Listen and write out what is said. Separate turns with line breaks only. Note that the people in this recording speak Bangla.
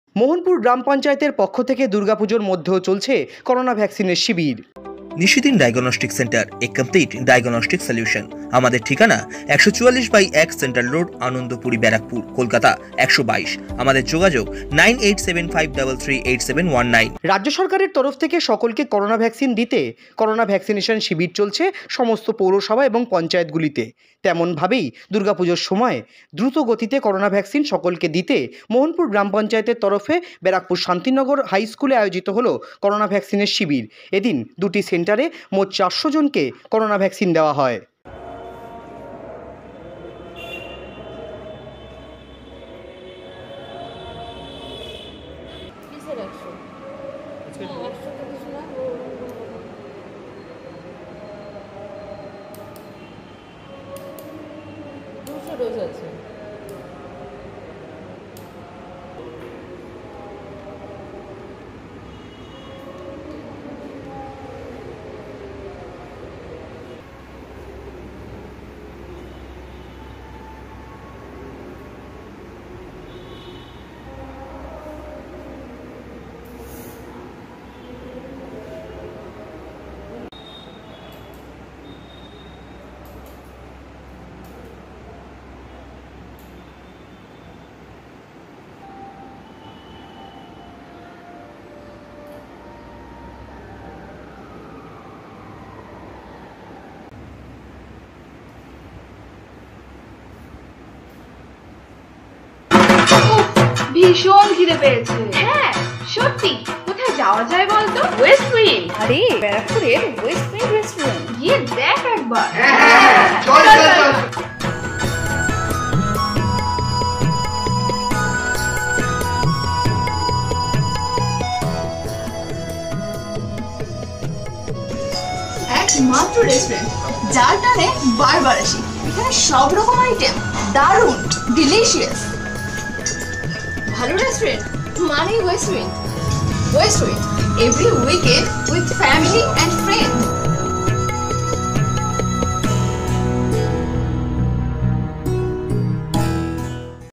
মোহনপুর গ্রাম পঞ্চায়েতের পক্ষ থেকে দুর্গাপুজোর মধ্যেও চলছে করোনা ভ্যাকসিনের শিবির।
Nishidin diagnostic centre, a complete diagnostic solution. আমাদের ঠিকানা 144/1 সেন্ট্রাল রোড, আনন্দপুরি, ব্যারাকপুর, কলকাতা 122। আমাদের যোগাযোগ 9875338719।
রাজ্য সরকারের তরফ থেকে সকলকে করোনা ভ্যাকসিন দিতে করোনা ভ্যাকসিনেশন শিবির চলছে সমস্ত পৌরসভা এবং পঞ্চায়েতগুলিতে। তেমনভাবেই দুর্গাপুজোর সময় দ্রুত গতিতে করোনা ভ্যাকসিন সকলকে দিতে মোহনপুর গ্রাম পঞ্চায়েতের তরফে ব্যারাকপুর শান্তিনগর হাই স্কুলে আয়োজিত হলো করোনা ভ্যাকসিনের শিবির। এদিন দুটি সেন্টারে মোট 400 জনকে করোনা ভ্যাকসিন দেওয়া হয়।
ডোজ আছে।
ভীষণ খিদে পেয়েছে। হ্যাঁ সত্যি, কোথায় যাওয়া যায় বলতো? West wing. আরে ব্যারাকপুরের ওয়েস্ট উইং রেস্টুরেন্ট, গিয়ে দেখ একবার। চল চল চল। একমাত্র রেস্টুরেন্ট যার টানে বারবার আসি। এখানে সব রকম আইটেম দারুণ, ডিলিশিয়াস। ভালো রেস্টুরেন্ট মানেই west wind. West wind, every weekend with family and friends.